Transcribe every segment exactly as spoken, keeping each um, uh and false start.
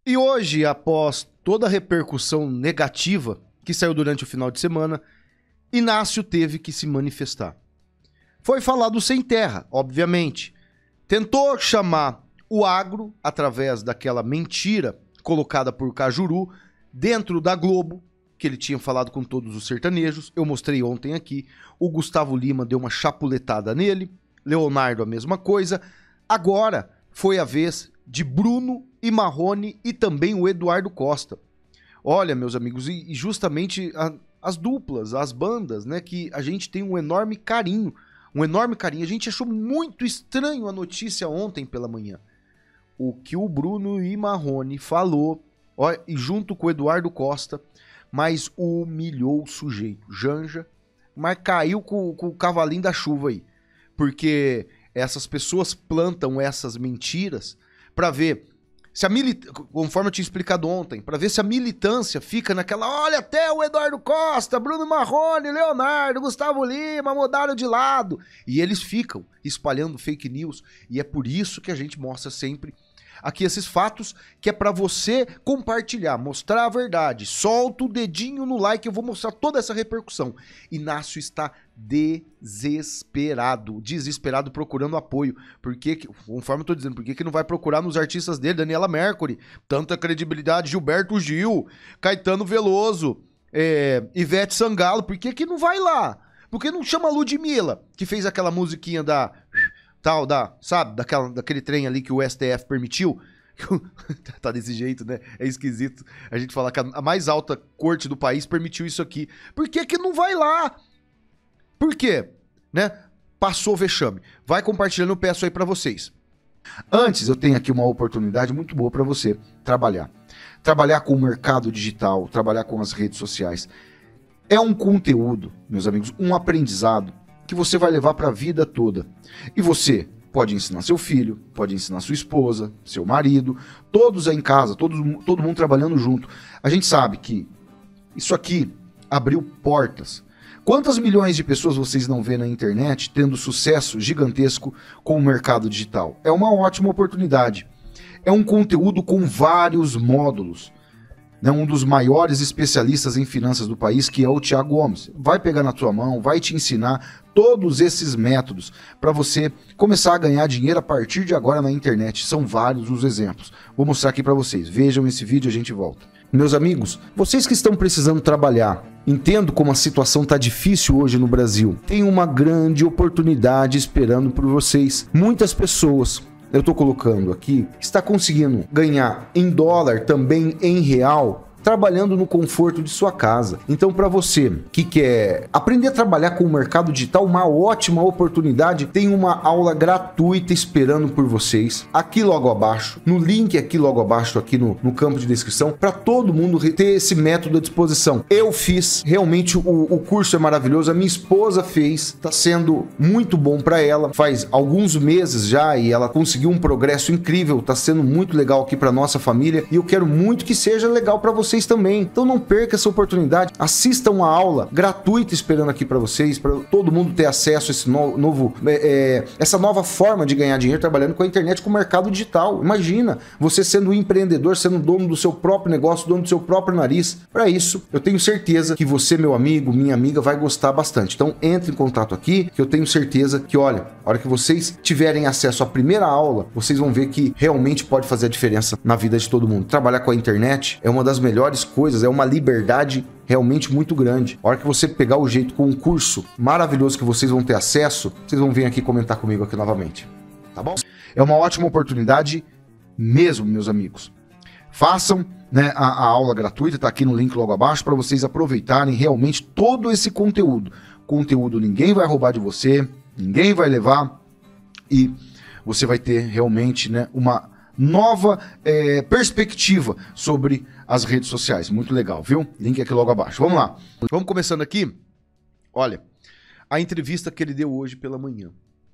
E hoje, após toda a repercussão negativa que saiu durante o final de semana, Inácio teve que se manifestar. Foi falado sem terra, obviamente. Tentou chamar o agro através daquela mentira colocada por Cajuru dentro da Globo, que ele tinha falado com todos os sertanejos. Eu mostrei ontem aqui. O Gustavo Lima deu uma chapuletada nele. Leonardo a mesma coisa. Agora foi a vez de Bruno e Marrone e também o Eduardo Costa. Olha, meus amigos, e justamente a, as duplas, as bandas, né, que a gente tem um enorme carinho, um enorme carinho. A gente achou muito estranho a notícia ontem pela manhã. O que o Bruno e Marrone falou, ó, e junto com o Eduardo Costa, mas humilhou o sujeito. Janja, mas caiu com, com o cavalinho da chuva aí. Porque essas pessoas plantam essas mentiras para ver se a militância, conforme eu tinha explicado ontem, para ver se a militância fica naquela, olha, até o Eduardo Costa, Bruno Marrone, Leonardo, Gustavo Lima mudaram de lado. E eles ficam espalhando fake news. E é por isso que a gente mostra sempre aqui esses fatos, que é para você compartilhar, mostrar a verdade. Solta o dedinho no like, eu vou mostrar toda essa repercussão. Inácio está desesperado, desesperado procurando apoio. Porque, conforme eu tô dizendo, por que que não vai procurar nos artistas dele? Daniela Mercury, tanta credibilidade, Gilberto Gil, Caetano Veloso, é, Ivete Sangalo, por que que não vai lá? Por que não chama a Ludmilla, que fez aquela musiquinha da... tal, da, sabe, daquela, daquele trem ali que o S T F permitiu? Tá desse jeito, né? É esquisito a gente falar que a mais alta corte do país permitiu isso aqui. Por que que não vai lá? Por quê? Né? Passou o vexame. Vai compartilhando, eu peço aí pra vocês. Antes, eu tenho aqui uma oportunidade muito boa pra você trabalhar. Trabalhar com o mercado digital, trabalhar com as redes sociais. É um conteúdo, meus amigos, um aprendizado que você vai levar para a vida toda. E você pode ensinar seu filho, pode ensinar sua esposa, seu marido, todos aí em casa, todos, todo mundo trabalhando junto. A gente sabe que isso aqui abriu portas. Quantas milhões de pessoas vocês não vê na internet tendo sucesso gigantesco com o mercado digital? É uma ótima oportunidade. É um conteúdo com vários módulos. Um dos maiores especialistas em finanças do país, que é o Thiago Gomes. Vai pegar na tua mão, vai te ensinar todos esses métodos para você começar a ganhar dinheiro a partir de agora na internet. São vários os exemplos. Vou mostrar aqui para vocês. Vejam esse vídeo e a gente volta. Meus amigos, vocês que estão precisando trabalhar, entendo como a situação está difícil hoje no Brasil. Tem uma grande oportunidade esperando por vocês. Muitas pessoas... eu estou colocando aqui, está conseguindo ganhar em dólar, também em real, trabalhando no conforto de sua casa. Então, para você que quer aprender a trabalhar com o mercado digital, uma ótima oportunidade, tem uma aula gratuita esperando por vocês, aqui logo abaixo, no link aqui logo abaixo, aqui no, no campo de descrição, para todo mundo ter esse método à disposição. Eu fiz, realmente o, o curso é maravilhoso, a minha esposa fez, está sendo muito bom para ela, faz alguns meses já e ela conseguiu um progresso incrível, está sendo muito legal aqui para nossa família e eu quero muito que seja legal para vocês também. Então não perca essa oportunidade, assista uma aula gratuita esperando aqui para vocês, para todo mundo ter acesso a esse no, novo, é, essa nova forma de ganhar dinheiro trabalhando com a internet, com o mercado digital. Imagina você sendo um empreendedor, sendo dono do seu próprio negócio, dono do seu próprio nariz. Para isso, eu tenho certeza que você, meu amigo, minha amiga, vai gostar bastante. Então entre em contato aqui, que eu tenho certeza que, olha, a hora que vocês tiverem acesso à primeira aula, vocês vão ver que realmente pode fazer a diferença na vida de todo mundo. Trabalhar com a internet é uma das melhores coisas, é uma liberdade realmente muito grande. A hora que você pegar o jeito com um curso maravilhoso que vocês vão ter acesso, vocês vão vir aqui comentar comigo aqui novamente, tá bom? É uma ótima oportunidade mesmo, meus amigos. Façam, né, a, a aula gratuita, tá aqui no link logo abaixo, para vocês aproveitarem realmente todo esse conteúdo. Conteúdo ninguém vai roubar de você, ninguém vai levar e você vai ter realmente, né, uma nova é, perspectiva sobre as redes sociais. Muito legal, viu? Link aqui logo abaixo. Vamos lá. Vamos começando aqui. Olha, a entrevista que ele deu hoje pela manhã.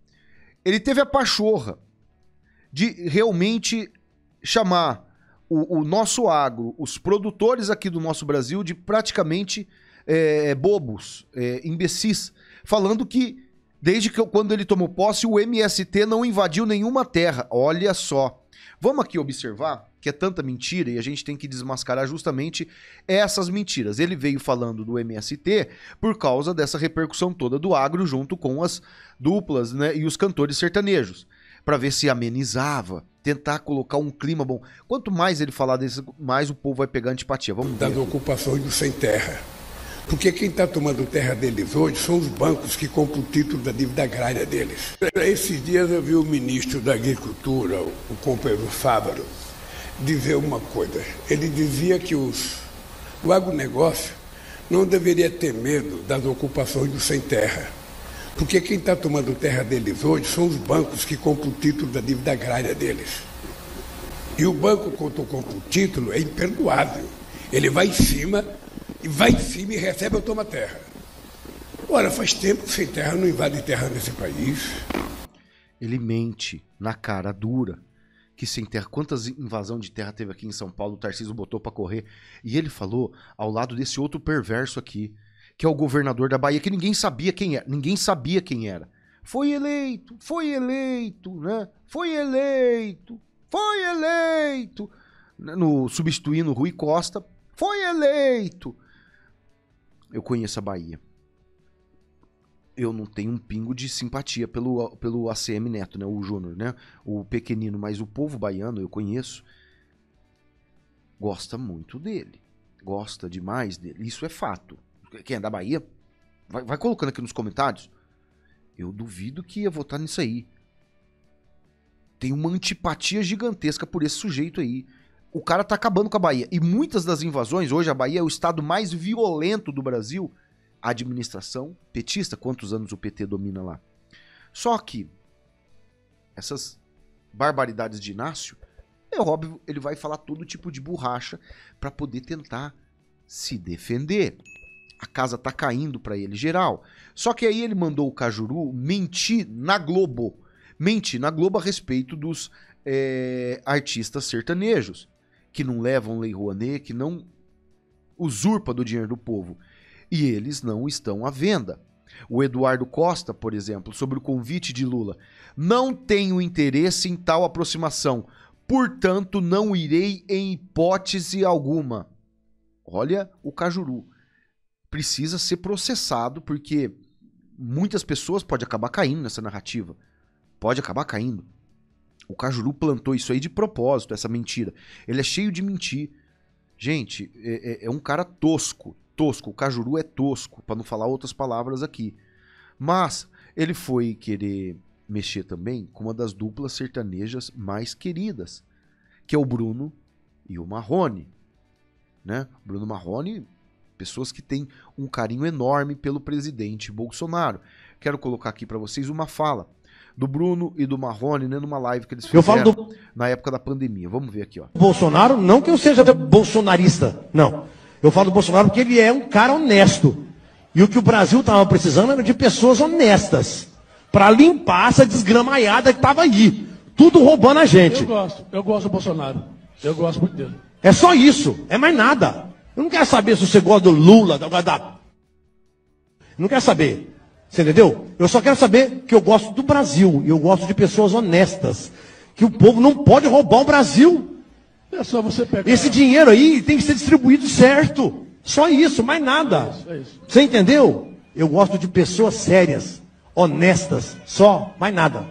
Ele teve a pachorra de realmente chamar o, o nosso agro, os produtores aqui do nosso Brasil, de praticamente é, bobos, é, imbecis, falando que desde que quando ele tomou posse, o M S T não invadiu nenhuma terra. Olha só. Vamos aqui observar que é tanta mentira e a gente tem que desmascarar justamente essas mentiras. Ele veio falando do M S T por causa dessa repercussão toda do agro junto com as duplas, né, e os cantores sertanejos, para ver se amenizava, tentar colocar um clima bom. Quanto mais ele falar desse, mais o povo vai pegar antipatia. Vamos ver. Das ocupações do sem terra. Porque quem está tomando terra deles hoje são os bancos que compram o título da dívida agrária deles. Esses dias eu vi o ministro da Agricultura, o companheiro Fávaro, dizer uma coisa. Ele dizia que os, o agronegócio não deveria ter medo das ocupações do sem terra. Porque quem está tomando terra deles hoje são os bancos que compram o título da dívida agrária deles. E o banco, quando compra o título, é imperdoável. Ele vai em cima, e vai em cima e recebe ou toma terra. Ora, faz tempo que sem terra não invade terra nesse país. Ele mente na cara dura que sem terra, quantas invasão de terra teve aqui em São Paulo, o Tarcísio botou pra correr. E ele falou ao lado desse outro perverso aqui, que é o governador da Bahia, que ninguém sabia quem era. Ninguém sabia quem era. Foi eleito, foi eleito, né? Foi eleito, foi eleito. No, substituindo o Rui Costa, foi eleito. Eu conheço a Bahia. Eu não tenho um pingo de simpatia pelo, pelo A C M Neto, né? O Júnior, né? O pequenino, mas o povo baiano, eu conheço, gosta muito dele. Gosta demais dele. Isso é fato. Quem é da Bahia, vai, vai colocando aqui nos comentários. Eu duvido que ia votar nisso aí. Tem uma antipatia gigantesca por esse sujeito aí. O cara tá acabando com a Bahia. E muitas das invasões, hoje a Bahia é o estado mais violento do Brasil. A administração petista, quantos anos o P T domina lá? Só que essas barbaridades de Inácio, é óbvio, ele vai falar todo tipo de borracha para poder tentar se defender. A casa tá caindo para ele geral. Só que aí ele mandou o Cajuru mentir na Globo. Mentir na Globo a respeito dos é, artistas sertanejos, que não levam Lei Rouanet, que não usurpa do dinheiro do povo. E eles não estão à venda. O Eduardo Costa, por exemplo, sobre o convite de Lula, não tenho interesse em tal aproximação, portanto não irei em hipótese alguma. Olha o Cajuru. Precisa ser processado, porque muitas pessoas podem acabar caindo nessa narrativa. Pode acabar caindo. O Cajuru plantou isso aí de propósito, essa mentira. Ele é cheio de mentir. Gente, é, é, é um cara tosco. Tosco. O Cajuru é tosco, para não falar outras palavras aqui. Mas ele foi querer mexer também com uma das duplas sertanejas mais queridas, que é o Bruno e o Marrone. Né? Bruno Marrone, pessoas que têm um carinho enorme pelo presidente Bolsonaro. Quero colocar aqui para vocês uma fala do Bruno e do Marrone, né, numa live que eles fizeram eu falo do... na época da pandemia. Vamos ver aqui, ó. Bolsonaro, não que eu seja bolsonarista, não. Eu falo do Bolsonaro porque ele é um cara honesto. E o que o Brasil estava precisando era de pessoas honestas, para limpar essa desgramaiada que estava aí, tudo roubando a gente. Eu gosto, eu gosto do Bolsonaro. Eu gosto muito dele. É só isso, é mais nada. Eu não quero saber se você gosta do Lula, da... da... Não quero saber. Você entendeu? Eu só quero saber que eu gosto do Brasil. E eu gosto de pessoas honestas. Que o povo não pode roubar o Brasil. É só você pegar. Esse dinheiro aí tem que ser distribuído certo. Só isso, mais nada. É isso, é isso. Você entendeu? Eu gosto de pessoas sérias, honestas. Só, mais nada.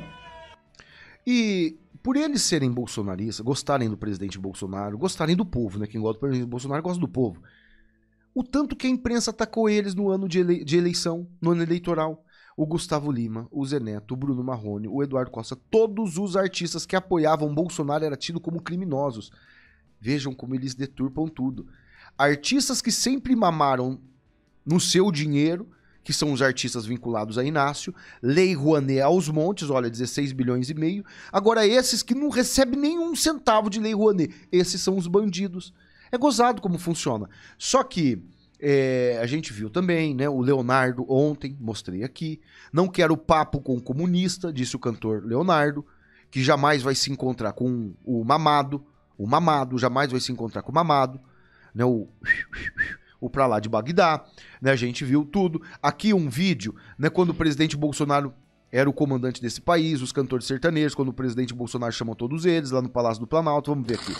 E por eles serem bolsonaristas, gostarem do presidente Bolsonaro, gostarem do povo, né? Quem gosta do presidente Bolsonaro gosta do povo. O tanto que a imprensa atacou eles no ano de, ele... de eleição, no ano eleitoral. O Gustavo Lima, o Zé Neto, o Bruno Marrone, o Eduardo Costa, todos os artistas que apoiavam Bolsonaro eram tidos como criminosos. Vejam como eles deturpam tudo. Artistas que sempre mamaram no seu dinheiro, que são os artistas vinculados a Inácio, Lei Rouanet aos montes, olha, dezesseis bilhões e meio. Agora esses que não recebem nenhum centavo de Lei Rouanet, esses são os bandidos. É gozado como funciona. Só que é, a gente viu também, né, o Leonardo ontem, mostrei aqui, não quero papo com o comunista, disse o cantor Leonardo, que jamais vai se encontrar com o mamado, o mamado jamais vai se encontrar com o mamado, né, o... o pra lá de Bagdá, né, a gente viu tudo. Aqui um vídeo, né, quando o presidente Bolsonaro era o comandante desse país, os cantores sertanejos, quando o presidente Bolsonaro chamou todos eles lá no Palácio do Planalto. Vamos ver aqui.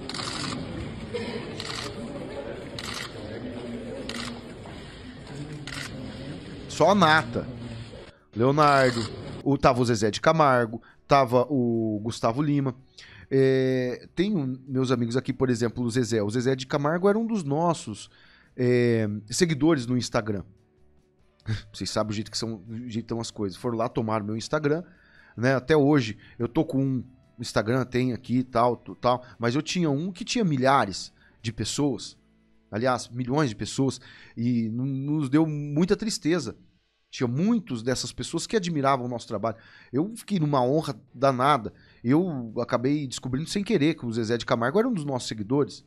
Só a nata. Leonardo, o, tava o Zezé de Camargo, tava o Gustavo Lima. É, tem um, meus amigos aqui, por exemplo, o Zezé. O Zezé de Camargo era um dos nossos é, seguidores no Instagram. Vocês sabem o jeito que são, o jeito que estão as coisas. Foram lá, tomaram meu Instagram, né? Até hoje eu tô com um Instagram, tem aqui tal, tal, mas eu tinha um que tinha milhares de pessoas, aliás, milhões de pessoas, e nos deu muita tristeza. Tinha muitos dessas pessoas que admiravam o nosso trabalho. Eu fiquei numa honra danada. Eu acabei descobrindo sem querer que o Zezé de Camargo era um dos nossos seguidores.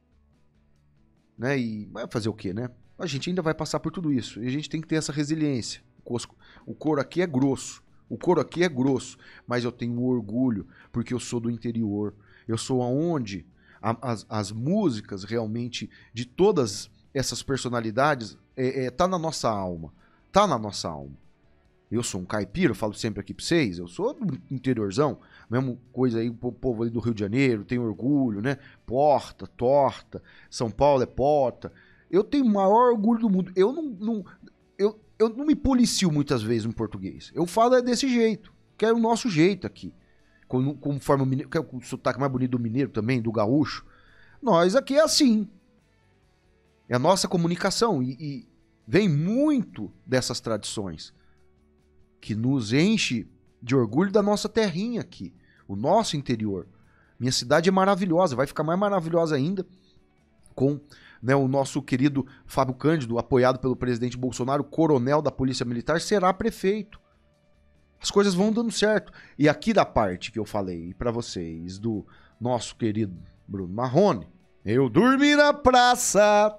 Né? E vai fazer o quê, né? A gente ainda vai passar por tudo isso. E a gente tem que ter essa resiliência. O couro aqui é grosso. O couro aqui é grosso. Mas eu tenho orgulho, porque eu sou do interior. Eu sou aonde a, as, as músicas realmente de todas essas personalidades é, é, tá na nossa alma. Tá na nossa alma. Eu sou um caipira, eu falo sempre aqui pra vocês, eu sou do interiorzão, mesmo coisa aí, o povo ali do Rio de Janeiro, tem orgulho, né? Porta, torta, São Paulo é porta. Eu tenho o maior orgulho do mundo. Eu não, não, eu, eu não me policio muitas vezes em português. Eu falo é desse jeito, que é o nosso jeito aqui. Conforme o mineiro, que é o sotaque mais bonito do mineiro também, do gaúcho. Nós aqui é assim. É a nossa comunicação e... e vem muito dessas tradições que nos enche de orgulho da nossa terrinha aqui, o nosso interior. Minha cidade é maravilhosa, vai ficar mais maravilhosa ainda com, né, o nosso querido Fábio Cândido, apoiado pelo presidente Bolsonaro, coronel da Polícia Militar, será prefeito. As coisas vão dando certo. E aqui da parte que eu falei para vocês do nosso querido Bruno Marrone, eu dormi na praça.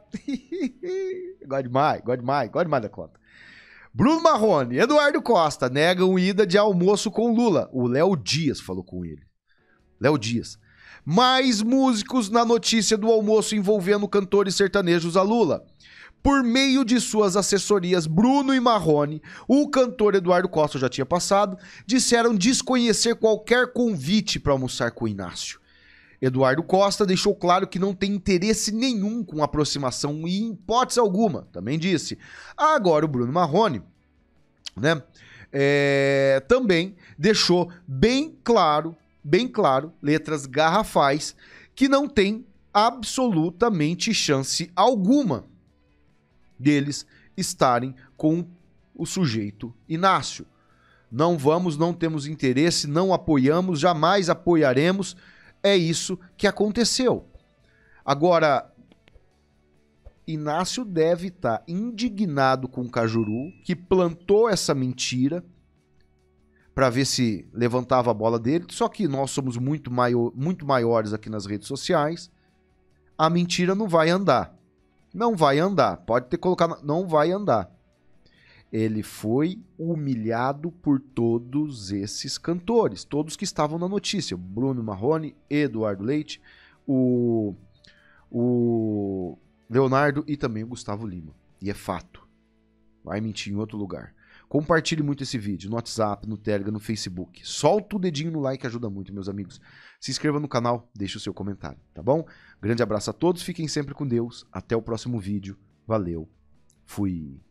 Gosto demais, gosto demais, gosto demais da conta. Bruno Marrone, Eduardo Costa negam ida de almoço com Lula. O Léo Dias falou com ele. Léo Dias. Mais músicos na notícia do almoço envolvendo cantores sertanejos a Lula. Por meio de suas assessorias Bruno e Marrone, o cantor Eduardo Costa já tinha passado, disseram desconhecer qualquer convite para almoçar com o Inácio. Eduardo Costa deixou claro que não tem interesse nenhum com aproximação e, em hipótese alguma, também disse. Agora o Bruno Marrone, né, é, também deixou bem claro, bem claro, letras garrafais, que não tem absolutamente chance alguma deles estarem com o sujeito Inácio. Não vamos, não temos interesse, não apoiamos, jamais apoiaremos. É isso que aconteceu. Agora, Inácio deve estar indignado com o Cajuru, que plantou essa mentira para ver se levantava a bola dele. Só que nós somos muito, maior, muito maiores aqui nas redes sociais. A mentira não vai andar. Não vai andar. Pode ter colocado... Não vai andar. Ele foi humilhado por todos esses cantores, todos que estavam na notícia. Bruno Marrone, Eduardo Leite, o, o Leonardo e também o Gustavo Lima. E é fato. Vai mentir em outro lugar. Compartilhe muito esse vídeo no WhatsApp, no Telegram, no Facebook. Solta o dedinho no like, ajuda muito, meus amigos. Se inscreva no canal, deixe o seu comentário, tá bom? Grande abraço a todos, fiquem sempre com Deus. Até o próximo vídeo. Valeu. Fui.